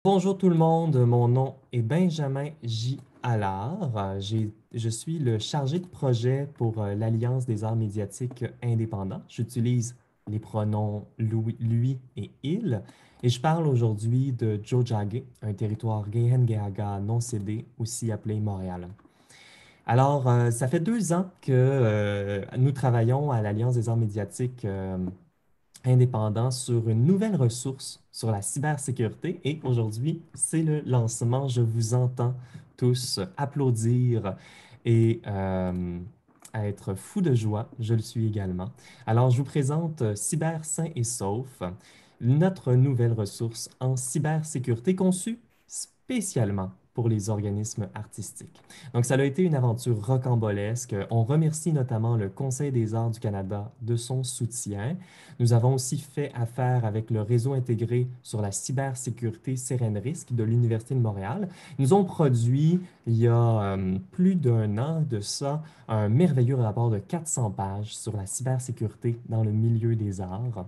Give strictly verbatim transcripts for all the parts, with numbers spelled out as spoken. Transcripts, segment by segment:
Bonjour tout le monde, mon nom est Benjamin J. Allard. Euh, j'ai- je suis le chargé de projet pour euh, l'Alliance des arts médiatiques indépendants. J'utilise les pronoms lui, lui et il et je parle aujourd'hui de Tiohtià:ke, un territoire Kanien'kehá:ka non cédé, aussi appelé Montréal. Alors, euh, ça fait deux ans que euh, nous travaillons à l'Alliance des arts médiatiques euh, indépendant sur une nouvelle ressource sur la cybersécurité. Et aujourd'hui, c'est le lancement. Je vous entends tous applaudir et euh, être fou de joie. Je le suis également. Alors, je vous présente euh, Cyber Sain et Sauf, notre nouvelle ressource en cybersécurité conçue spécialement pour les organismes artistiques. Donc, ça a été une aventure rocambolesque. On remercie notamment le Conseil des arts du Canada de son soutien. Nous avons aussi fait affaire avec le réseau intégré sur la cybersécurité Cérenrisque de l'Université de Montréal. Ils nous ont produit, il y a euh, plus d'un an de ça, un merveilleux rapport de quatre cents pages sur la cybersécurité dans le milieu des arts.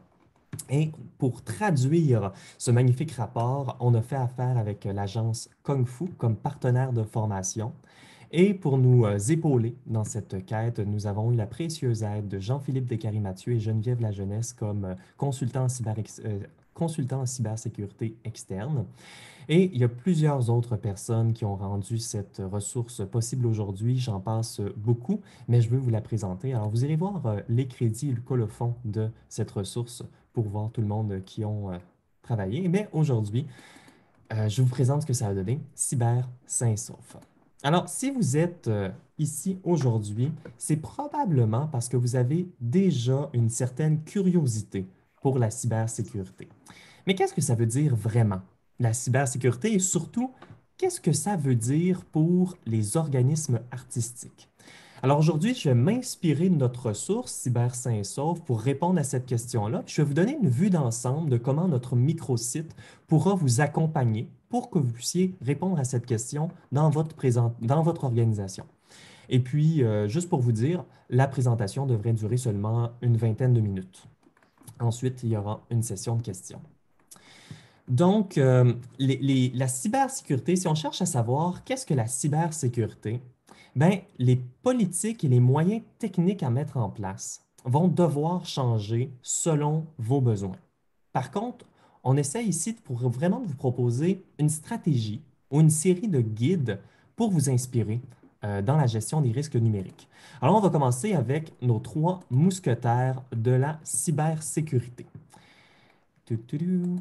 Et pour traduire ce magnifique rapport, on a fait affaire avec l'agence Kung Fu comme partenaire de formation. Et pour nous euh, épauler dans cette quête, nous avons eu la précieuse aide de Jean-Philippe Descaries-Mathieu et Geneviève Lajeunesse comme euh, consultants en cyber, euh, consultants en cybersécurité externe. Et il y a plusieurs autres personnes qui ont rendu cette ressource possible aujourd'hui. J'en passe beaucoup, mais je veux vous la présenter. Alors, vous irez voir euh, les crédits et le colophon de cette ressource pour voir tout le monde qui ont euh, travaillé. Mais aujourd'hui, euh, je vous présente ce que ça a donné, Cyber Sain et Sauf. Alors, si vous êtes euh, ici aujourd'hui, c'est probablement parce que vous avez déjà une certaine curiosité pour la cybersécurité. Mais qu'est-ce que ça veut dire vraiment, la cybersécurité, et surtout, qu'est-ce que ça veut dire pour les organismes artistiques? Alors aujourd'hui, je vais m'inspirer de notre ressource Cyber Sain et Sauf pour répondre à cette question-là. Je vais vous donner une vue d'ensemble de comment notre microsite pourra vous accompagner pour que vous puissiez répondre à cette question dans votre, présent- dans votre organisation. Et puis, euh, juste pour vous dire, la présentation devrait durer seulement une vingtaine de minutes. Ensuite, il y aura une session de questions. Donc, euh, les- les- la cybersécurité, si on cherche à savoir qu'est-ce que la cybersécurité, ben, les politiques et les moyens techniques à mettre en place vont devoir changer selon vos besoins. Par contre, on essaie ici de- pour vraiment de vous proposer une stratégie ou une série de guides pour vous inspirer euh, dans la gestion des risques numériques. Alors, on va commencer avec nos trois mousquetaires de la cybersécurité. Tududu.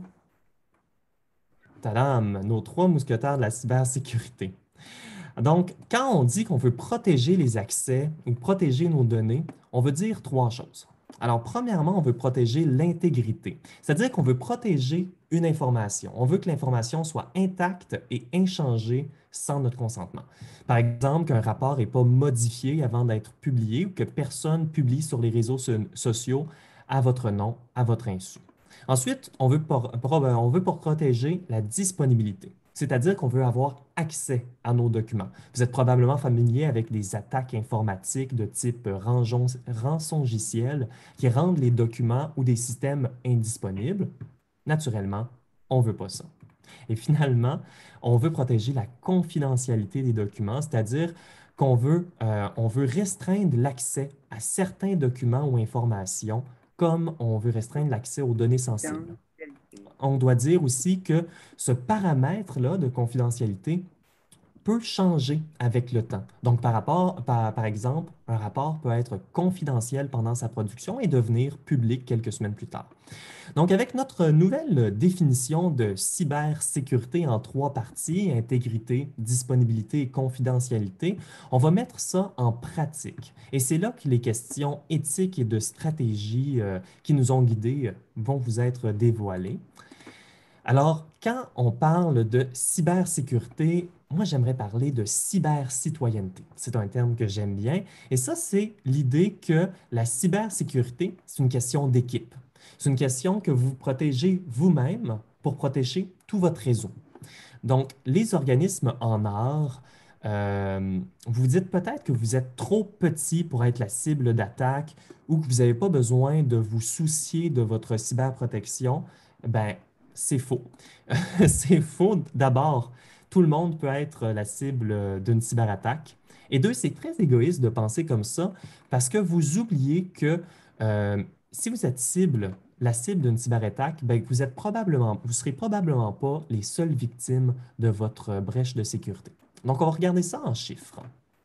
Tadam, nos trois mousquetaires de la cybersécurité. Donc, quand on dit qu'on veut protéger les accès ou protéger nos données, on veut dire trois choses. Alors, premièrement, on veut protéger l'intégrité, c'est-à-dire qu'on veut protéger une information. On veut que l'information soit intacte et inchangée sans notre consentement. Par exemple, qu'un rapport n'est pas modifié avant d'être publié ou que personne publie sur les réseaux so- sociaux à votre nom, à votre insu. Ensuite, on veut, por- pro- on veut pour protéger la disponibilité, c'est-à-dire qu'on veut avoir accès à nos documents. Vous êtes probablement familier avec des attaques informatiques de type rançon- rançongiciel qui rendent les documents ou des systèmes indisponibles. Naturellement, on ne veut pas ça. Et finalement, on veut protéger la confidentialité des documents, c'est-à-dire qu'on veut, euh, on veut restreindre l'accès à certains documents ou informations comme on veut restreindre l'accès aux données sensibles. Confidentialité. On doit dire aussi que ce paramètre-là de confidentialité peut changer avec le temps. Donc, par rapport, par, par exemple, un rapport peut être confidentiel pendant sa production et devenir public quelques semaines plus tard. Donc, avec notre nouvelle définition de cybersécurité en trois parties, intégrité, disponibilité et confidentialité, on va mettre ça en pratique. Et c'est là que les questions éthiques et de stratégie euh, qui nous ont guidés euh, vont vous être dévoilées. Alors, quand on parle de cybersécurité, moi j'aimerais parler de cybercitoyenneté. C'est un terme que j'aime bien. Et ça, c'est l'idée que la cybersécurité, c'est une question d'équipe. C'est une question que vous protégez vous-même pour protéger tout votre réseau. Donc, les organismes en art, euh, vous dites peut-être que vous êtes trop petit pour être la cible d'attaque ou que vous n'avez pas besoin de vous soucier de votre cyberprotection. Ben, c'est faux. C'est faux. D'abord, tout le monde peut être la cible euh, d'une cyberattaque. Et deux, c'est très égoïste de penser comme ça parce que vous oubliez que euh, si vous êtes cible, la cible d'une cyberattaque, ben, vous êtes probablement, vous serez probablement pas les seules victimes de votre brèche de sécurité. Donc, on va regarder ça en chiffres.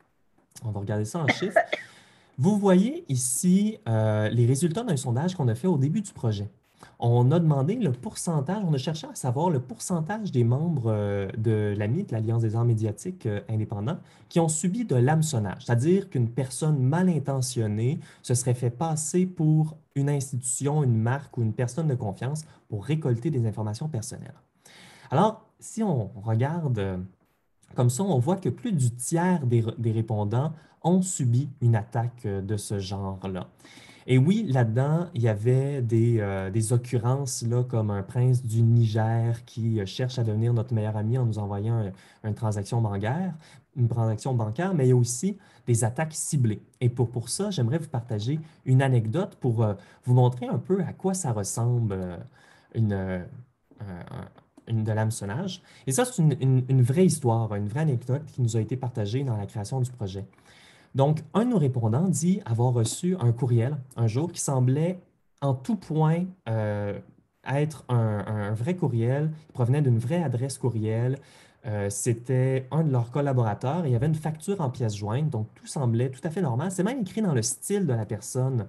On va regarder ça en chiffres. Vous voyez ici euh, les résultats d'un sondage qu'on a fait au début du projet. On a demandé le pourcentage, on a cherché à savoir le pourcentage des membres euh, de l'A M I, de l'Alliance des arts médiatiques euh, indépendants, qui ont subi de l'hameçonnage, c'est-à-dire qu'une personne mal intentionnée se serait fait passer pour une institution, une marque ou une personne de confiance pour récolter des informations personnelles. Alors, si on regarde euh, comme ça, on voit que plus du tiers des, des répondants ont subi une attaque euh, de ce genre-là. Et oui, là-dedans, il y avait des, euh, des occurrences là, comme un prince du Niger qui euh, cherche à devenir notre meilleur ami en nous envoyant un- une transaction bancaire, une transaction bancaire, mais il y a aussi des attaques ciblées. Et pour, pour ça, j'aimerais vous partager une anecdote pour euh, vous montrer un peu à quoi ça ressemble euh, une, euh, un- un- une de l'hameçonnage. Et ça, c'est une, une- une vraie histoire, une vraie anecdote qui nous a été partagée dans la création du projet. Donc, un de nos répondants dit avoir reçu un courriel un jour qui semblait en tout point euh, être un, un vrai courriel, il provenait d'une vraie adresse courriel. Euh, c'était un de leurs collaborateurs et il y avait une facture en pièces jointes, donc tout semblait tout à fait normal. C'est même écrit dans le style de la personne,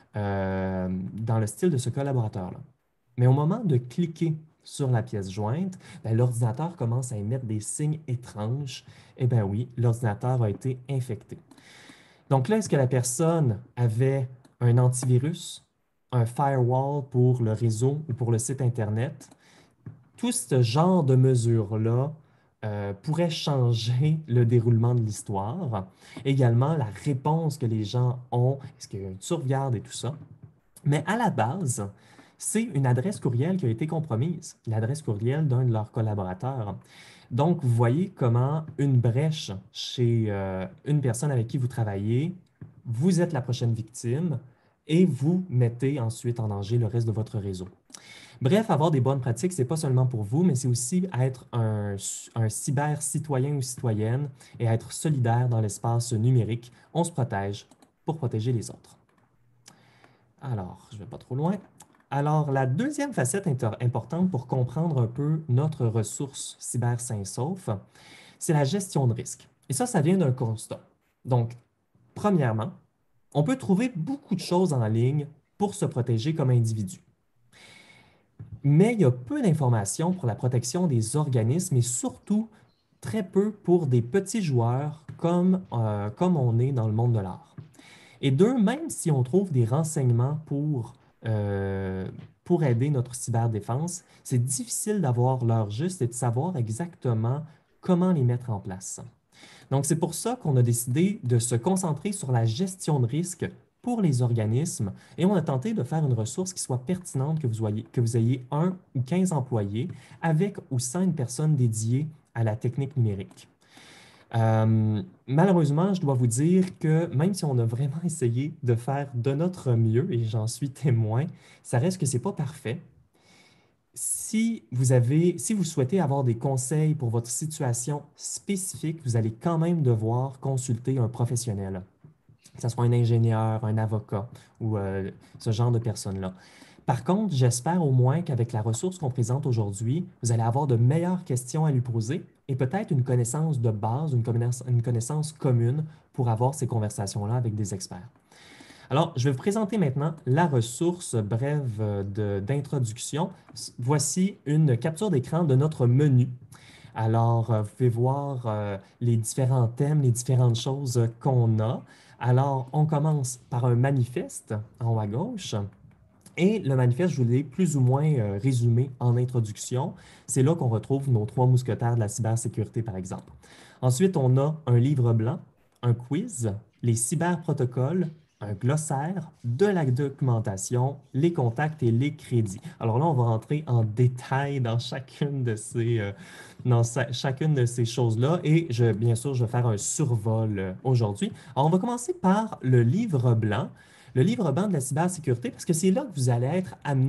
euh, dans le style de ce collaborateur-là. Mais au moment de cliquer sur la pièce jointe, ben, l'ordinateur commence à émettre des signes étranges. Eh bien oui, l'ordinateur a été infecté. Donc là, est-ce que la personne avait un antivirus, un firewall pour le réseau ou pour le site Internet? Tout ce genre de mesures-là euh, pourrait changer le déroulement de l'histoire. Également, la réponse que les gens ont, est-ce qu'il y a une sauvegarde et tout ça? Mais à la base, c'est une adresse courriel qui a été compromise, l'adresse courriel d'un de leurs collaborateurs. Donc, vous voyez comment une brèche chez euh, une personne avec qui vous travaillez, vous êtes la prochaine victime et vous mettez ensuite en danger le reste de votre réseau. Bref, avoir des bonnes pratiques, c'est pas seulement pour vous, mais c'est aussi être un, un cyber-citoyen ou citoyenne et être solidaire dans l'espace numérique. On se protège pour protéger les autres. Alors, je ne vais pas trop loin. Alors, la deuxième facette importante pour comprendre un peu notre ressource cyber sain et sauf, c'est la gestion de risque. Et ça, ça vient d'un constat. Donc, premièrement, on peut trouver beaucoup de choses en ligne pour se protéger comme individu. Mais il y a peu d'informations pour la protection des organismes et surtout très peu pour des petits joueurs comme, euh, comme on est dans le monde de l'art. Et deux, même si on trouve des renseignements pour, euh, pour aider notre cyberdéfense, c'est difficile d'avoir l'heure juste et de savoir exactement comment les mettre en place. Donc, c'est pour ça qu'on a décidé de se concentrer sur la gestion de risque pour les organismes et on a tenté de faire une ressource qui soit pertinente, que vous, voyez, que vous ayez un ou quinze employés avec ou sans une personne dédiée à la technique numérique. Euh, malheureusement, je dois vous dire que même si on a vraiment essayé de faire de notre mieux, et j'en suis témoin, ça reste que c'est pas parfait. Si vous avez, si vous souhaitez avoir des conseils pour votre situation spécifique, vous allez quand même devoir consulter un professionnel, que ce soit un ingénieur, un avocat ou euh, ce genre de personnes-là. Par contre, j'espère au moins qu'avec la ressource qu'on présente aujourd'hui, vous allez avoir de meilleures questions à lui poser et peut-être une connaissance de base, une connaissance, une connaissance commune pour avoir ces conversations-là avec des experts. Alors, je vais vous présenter maintenant la ressource brève de- d'introduction. Voici une capture d'écran de notre menu. Alors, euh, vous pouvez voir euh, les différents thèmes, les différentes choses qu'on a. Alors, on commence par un manifeste en haut à gauche. Et le manifeste, je vous l'ai plus ou moins euh, résumé en introduction. C'est là qu'on retrouve nos trois mousquetaires de la cybersécurité, par exemple. Ensuite, on a un livre blanc, un quiz, les cyberprotocoles, un glossaire, de la documentation, les contacts et les crédits. Alors là, on va rentrer en détail dans chacune de ces, euh, dans sa- chacune de ces choses-là et je, bien sûr, je vais faire un survol euh, aujourd'hui. Alors, on va commencer par le livre blanc. Le livre blanc de la cybersécurité, parce que c'est là que vous allez être amené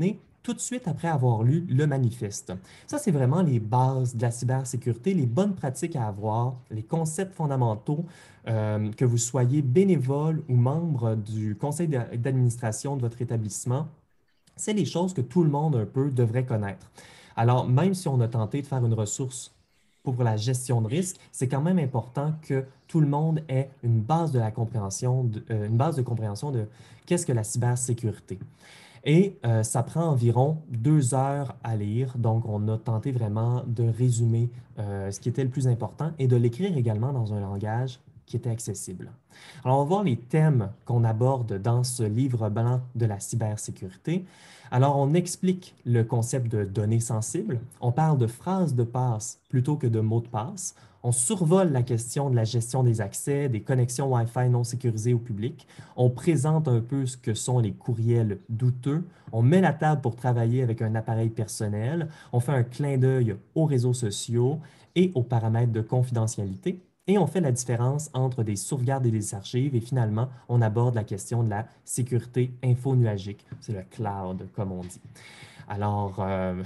tout de suite après avoir lu le manifeste. Ça, c'est vraiment les bases de la cybersécurité, les bonnes pratiques à avoir, les concepts fondamentaux, euh, que vous soyez bénévole ou membre du conseil d'a- d'administration de votre établissement. C'est les choses que tout le monde un peu devrait connaître. Alors, même si on a tenté de faire une ressource pour la gestion de risque, c'est quand même important que tout le monde ait une base de la compréhension, de- euh, une base de compréhension de qu'est-ce que la cybersécurité. Et euh, ça prend environ deux heures à lire. Donc, on a tenté vraiment de résumer euh, ce qui était le plus important et de l'écrire également dans un langage qui était accessible. Alors, on va voir les thèmes qu'on aborde dans ce livre blanc de la cybersécurité. Alors, on explique le concept de données sensibles. On parle de phrases de passe plutôt que de mots de passe. On survole la question de la gestion des accès, des connexions Wi-Fi non sécurisées au public. On présente un peu ce que sont les courriels douteux. On met la table pour travailler avec un appareil personnel. On fait un clin d'œil aux réseaux sociaux et aux paramètres de confidentialité. Et on fait la différence entre des sauvegardes et des archives. Et finalement, on aborde la question de la sécurité infonuagique. C'est le cloud, comme on dit. Alors, euh,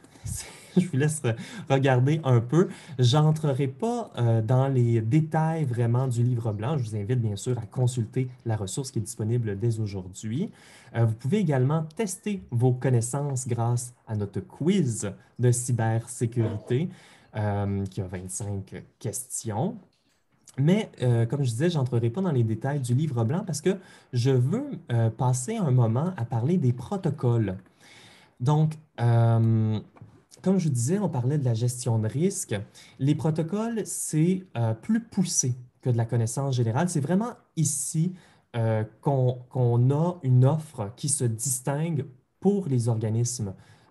je vous laisse regarder un peu. J'entrerai pas euh, dans les détails vraiment du livre blanc. Je vous invite bien sûr à consulter la ressource qui est disponible dès aujourd'hui. Euh, vous pouvez également tester vos connaissances grâce à notre quiz de cybersécurité euh, qui a vingt-cinq questions. Mais euh, comme je disais, je n'entrerai pas dans les détails du livre blanc parce que je veux euh, passer un moment à parler des protocoles. Donc, euh, comme je vous disais, on parlait de la gestion de risque. Les protocoles, c'est euh, plus poussé que de la connaissance générale. C'est vraiment ici euh, qu'on qu'on a une offre qui se distingue pour les organismes,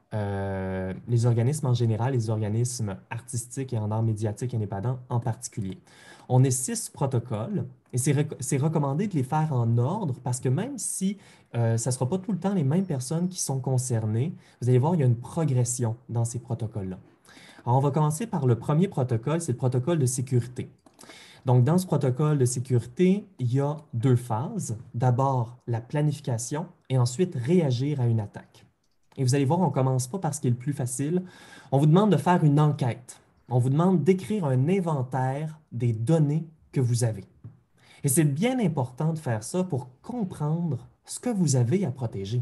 euh, les organismes en général, les organismes artistiques et en art médiatique indépendant en particulier. On est six protocoles et c'est rec- c'est recommandé de les faire en ordre parce que même si euh, ça ne sera pas tout le temps les mêmes personnes qui sont concernées, vous allez voir, il y a une progression dans ces protocoles-là. Alors, on va commencer par le premier protocole, c'est le protocole de sécurité. Donc, dans ce protocole de sécurité, il y a deux phases. D'abord, la planification et ensuite réagir à une attaque. Et vous allez voir, on ne commence pas par ce qui est le plus facile. On vous demande de faire une enquête. On vous demande d'écrire un inventaire des données que vous avez. Et c'est bien important de faire ça pour comprendre ce que vous avez à protéger.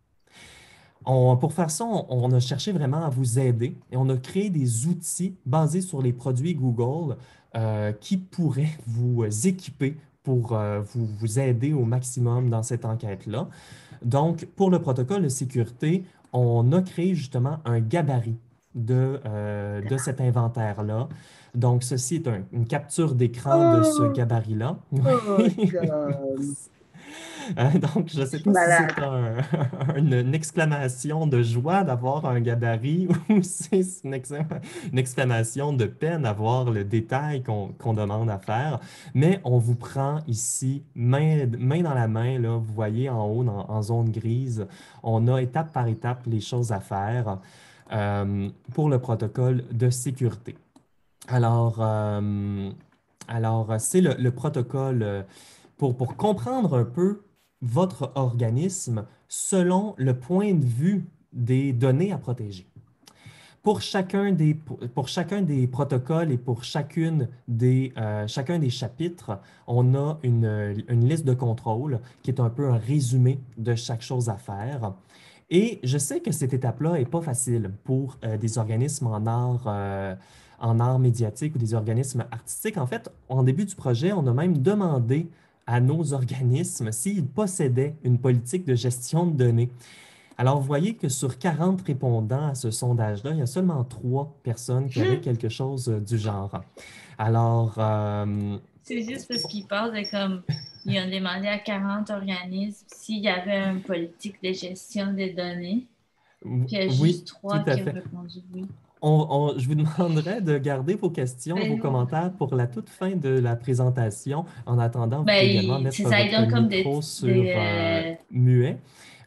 On- pour faire ça, on, on a cherché vraiment à vous aider et on a créé des outils basés sur les produits Google euh, qui pourraient vous équiper pour euh, vous, vous aider au maximum dans cette enquête-là. Donc, pour le protocole de sécurité, on a créé justement un gabarit de, euh, de cet inventaire-là. Donc, ceci est un- une capture d'écran de ce Oh, gabarit-là. oh Oui. God, Euh, donc, je ne je sais suis pas si c'est malade. un- une, une exclamation de joie d'avoir un gabarit ou si c'est une, ex- une exclamation de peine d'avoir le détail qu'on qu'on demande à faire. Mais on vous prend ici, main, main dans la main, là, vous voyez en haut, dans- en zone grise, on a étape par étape les choses à faire euh, pour le protocole de sécurité. Alors, euh, alors c'est le, le protocole euh, pour, pour comprendre un peu votre organisme selon le point de vue des données à protéger. Pour chacun des, pour chacun des protocoles et pour chacune des, euh, chacun des chapitres, on a une, une liste de contrôle qui est un peu un résumé de chaque chose à faire. Et je sais que cette étape-là n'est pas facile pour euh, des organismes en art, euh, en art médiatique ou des organismes artistiques. En fait, en début du projet, on a même demandé à nos organismes s'ils possédaient une politique de gestion de données. Alors, vous voyez que sur quarante répondants à ce sondage-là, il y a seulement trois personnes qui avaient quelque chose euh, du genre. Alors, euh, C'est juste parce qu'ils parlent de comme ils ont demandé à quarante organismes s'il y avait une politique de gestion des données. Puis il y a oui, juste tout trois à qui ont fait. répondu oui. On- on- je vous demanderai de garder vos questions, vos Ben non. commentaires pour la toute fin de la présentation. En attendant, vous Ben, pouvez également il- c'est mettre ça, ils votre donnent comme des, micro sur euh, des, muet.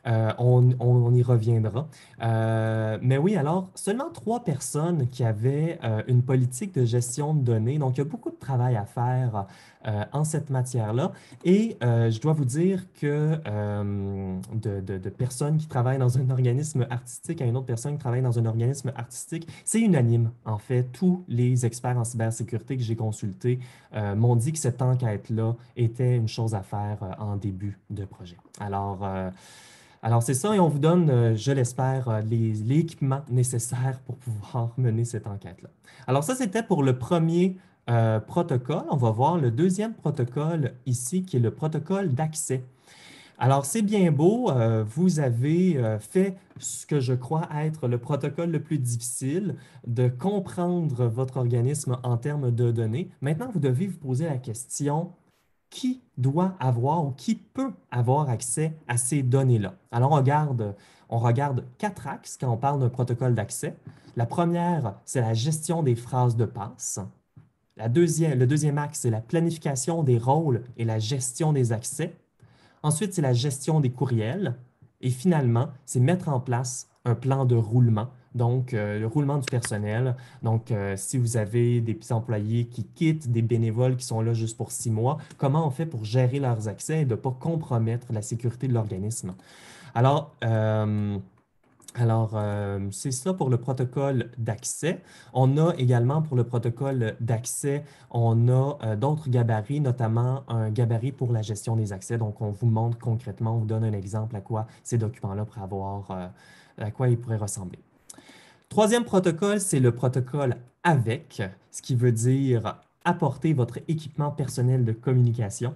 Euh, on, on- on y reviendra. Euh, mais oui, alors, seulement trois personnes qui avaient euh, une politique de gestion de données. Donc, il y a beaucoup de travail à faire euh, en cette matière-là. Et euh, je dois vous dire que euh, de, de- de personnes qui travaillent dans un organisme artistique à une autre personne qui travaille dans un organisme artistique, c'est unanime. En fait, tous les experts en cybersécurité que j'ai consultés euh, m'ont dit que cette enquête-là était une chose à faire euh, en début de projet. Alors, euh, alors c'est ça, et on vous donne, euh, je l'espère, euh, les, l'équipement nécessaire pour pouvoir mener cette enquête-là. Alors ça, c'était pour le premier euh, protocole. On va voir le deuxième protocole ici, qui est le protocole d'accès. Alors c'est bien beau, euh, vous avez euh, fait ce que je crois être le protocole le plus difficile, de comprendre votre organisme en termes de données. Maintenant, vous devez vous poser la question, qui doit avoir ou qui peut avoir accès à ces données-là? Alors, on regarde, on regarde quatre axes quand on parle d'un protocole d'accès. La première, c'est la gestion des phrases de passe. La deuxième, le deuxième axe, c'est la planification des rôles et la gestion des accès. Ensuite, c'est la gestion des courriels. Et finalement, c'est mettre en place un plan de roulement, donc euh, le roulement du personnel. Donc, euh, si vous avez des petits employés qui quittent, des bénévoles qui sont là juste pour six mois, comment on fait pour gérer leurs accès et de ne pas compromettre la sécurité de l'organisme? Alors, euh, alors, euh, c'est ça pour le protocole d'accès. On a également pour le protocole d'accès, on a euh, d'autres gabarits, notamment un gabarit pour la gestion des accès. Donc, on vous montre concrètement, on vous donne un exemple à quoi ces documents-là pourraient avoir, euh, à quoi ils pourraient ressembler. Troisième protocole, c'est le protocole avec, ce qui veut dire apporter votre équipement personnel de communication.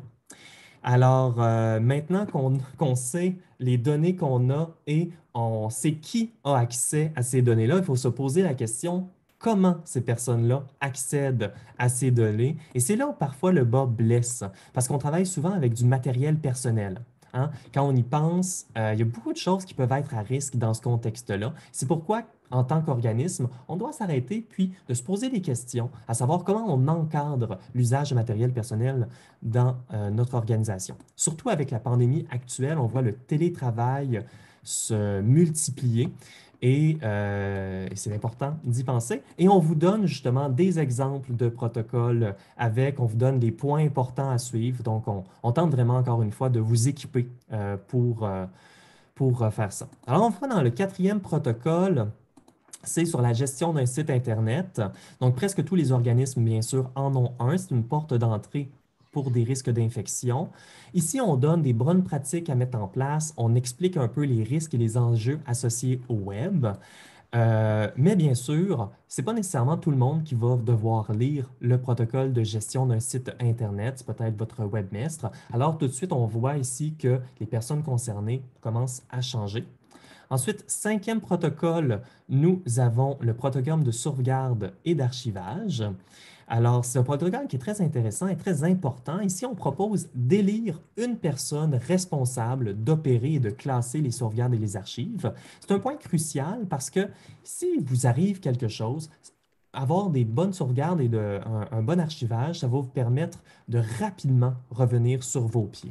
Alors, euh, maintenant qu'on qu'on sait les données qu'on a et on sait qui a accès à ces données-là, il faut se poser la question, comment ces personnes-là accèdent à ces données? Et c'est là où parfois le bas blesse, parce qu'on travaille souvent avec du matériel personnel. Hein. Quand on y pense, euh, il y a beaucoup de choses qui peuvent être à risque dans ce contexte-là. C'est pourquoi, en tant qu'organisme, on doit s'arrêter puis de se poser des questions, à savoir comment on encadre l'usage de matériel personnel dans euh, notre organisation. Surtout avec la pandémie actuelle, on voit le télétravail se multiplier et, euh, et c'est important d'y penser. Et on vous donne justement des exemples de protocoles avec, on vous donne des points importants à suivre. Donc, on, on tente vraiment encore une fois de vous équiper euh, pour, euh, pour euh, faire ça. Alors, on va dans le quatrième protocole. C'est sur la gestion d'un site Internet. Donc, presque tous les organismes, bien sûr, en ont un. C'est une porte d'entrée pour des risques d'infection. Ici, on donne des bonnes pratiques à mettre en place. On explique un peu les risques et les enjeux associés au web. Euh, mais bien sûr, ce n'est pas nécessairement tout le monde qui va devoir lire le protocole de gestion d'un site Internet. C'est peut-être votre webmestre. Alors, tout de suite, on voit ici que les personnes concernées commencent à changer. Ensuite, cinquième protocole, nous avons le protocole de sauvegarde et d'archivage. Alors, c'est un protocole qui est très intéressant et très important. Ici, on propose d'élire une personne responsable d'opérer et de classer les sauvegardes et les archives. C'est un point crucial parce que si vous arrive quelque chose, avoir des bonnes sauvegardes et de, un, un bon archivage, ça va vous permettre de rapidement revenir sur vos pieds.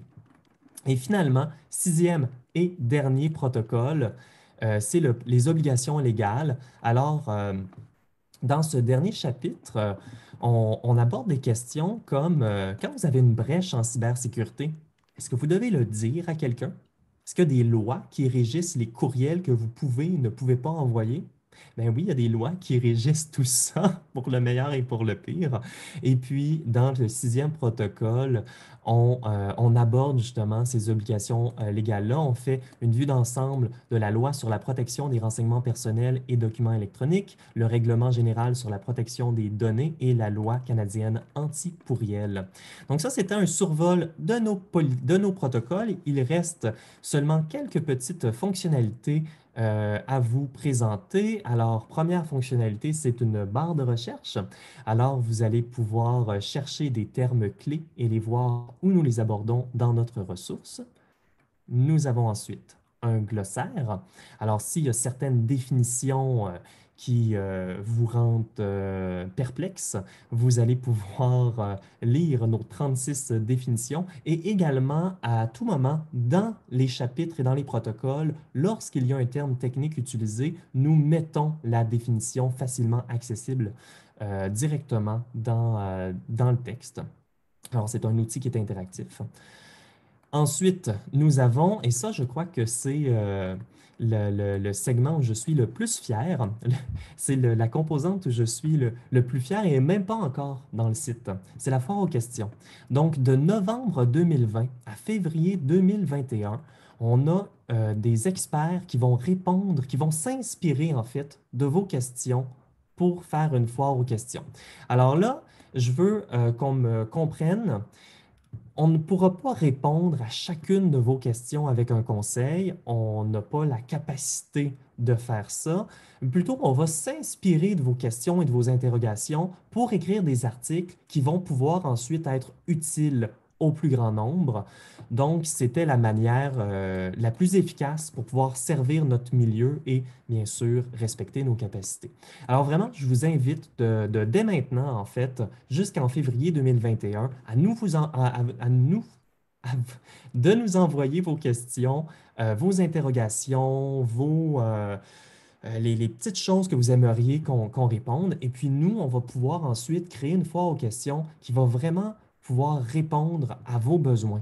Et finalement, sixième et dernier protocole, euh, c'est le- les obligations légales. Alors, euh, dans ce dernier chapitre, euh, on, on aborde des questions comme euh, quand vous avez une brèche en cybersécurité, est-ce que vous devez le dire à quelqu'un? Est-ce qu'il y a des lois qui régissent les courriels que vous pouvez et ne pouvez pas envoyer? Ben oui, il y a des lois qui régissent tout ça pour le meilleur et pour le pire. Et puis, dans le sixième protocole, on, euh, on aborde justement ces obligations euh, légales-là. On fait une vue d'ensemble de la loi sur la protection des renseignements personnels et documents électroniques, le règlement général sur la protection des données et la loi canadienne anti-pourriel. Donc ça, c'était un survol de nos, de nos protocoles. Il reste seulement quelques petites fonctionnalités euh, à vous présenter. Alors, première fonctionnalité, c'est une barre de recherche. Alors, vous allez pouvoir euh, chercher des termes clés et les voir où nous les abordons dans notre ressource. Nous avons ensuite un glossaire. Alors, s'il y a certaines définitions euh, qui euh, vous rendent euh, perplexe. Vous allez pouvoir euh, lire nos trente-six définitions et également à tout moment dans les chapitres et dans les protocoles, lorsqu'il y a un terme technique utilisé, nous mettons la définition facilement accessible euh, directement dans, euh, dans le texte. Alors, c'est un outil qui est interactif. Ensuite, nous avons, et ça, je crois que c'est euh, le, le- le segment où je suis le plus fier, c'est le- la composante où je suis le, le plus fier et même pas encore dans le site. C'est la foire aux questions. Donc, de novembre deux mille vingt à février deux mille vingt et un, on a euh, des experts qui vont répondre, qui vont s'inspirer en fait de vos questions pour faire une foire aux questions. Alors là, je veux euh, qu'on me comprenne. On ne pourra pas répondre à chacune de vos questions avec un conseil. On n'a pas la capacité de faire ça. Plutôt, on va s'inspirer de vos questions et de vos interrogations pour écrire des articles qui vont pouvoir ensuite être utiles au plus grand nombre. Donc, c'était la manière euh, la plus efficace pour pouvoir servir notre milieu et, bien sûr, respecter nos capacités. Alors vraiment, je vous invite de, de- dès maintenant, en fait, jusqu'en février deux mille vingt et un, à nous, vous en- à, à- à nous, à- de nous envoyer vos questions, euh, vos interrogations, vos, euh, euh, les, les petites choses que vous aimeriez qu'on qu'on réponde. Et puis nous, on va pouvoir ensuite créer une foire aux questions qui va vraiment pouvoir répondre à vos besoins.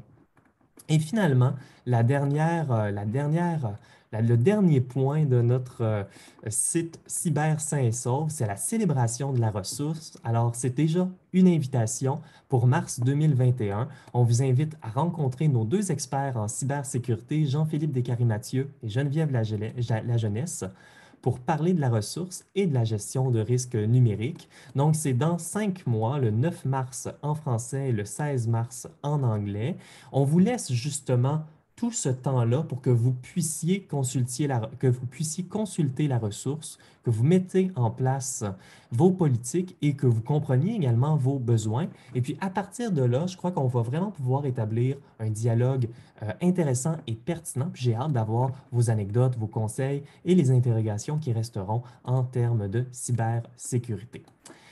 Et finalement, la dernière, euh, la dernière, euh, la- le dernier point de notre euh, site Cyber Sain et Sauf, c'est la célébration de la ressource. Alors, c'est déjà une invitation pour mars deux mille vingt et un. On vous invite à rencontrer nos deux experts en cybersécurité, Jean-Philippe Descaries-Mathieu et Geneviève Lagele- Ja- Lajeunesse, pour parler de la ressource et de la gestion de risques numériques. Donc, c'est dans cinq mois, le neuf mars en français et le seize mars en anglais. On vous laisse justement tout ce temps-là pour que vous puissiez consulter la, que vous puissiez consulter la ressource, que vous mettez en place vos politiques et que vous compreniez également vos besoins. Et puis à partir de là, je crois qu'on va vraiment pouvoir établir un dialogue euh, intéressant et pertinent. Puis j'ai hâte d'avoir vos anecdotes, vos conseils et les interrogations qui resteront en termes de cybersécurité.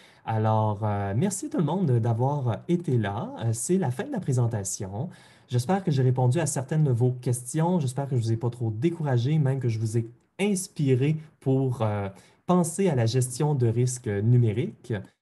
Alors, euh, merci tout le monde d'avoir été là. Euh, c'est la fin de la présentation. J'espère que j'ai répondu à certaines de vos questions. J'espère que je ne vous ai pas trop découragé, même que je vous ai inspiré pour euh, penser à la gestion de risques numériques.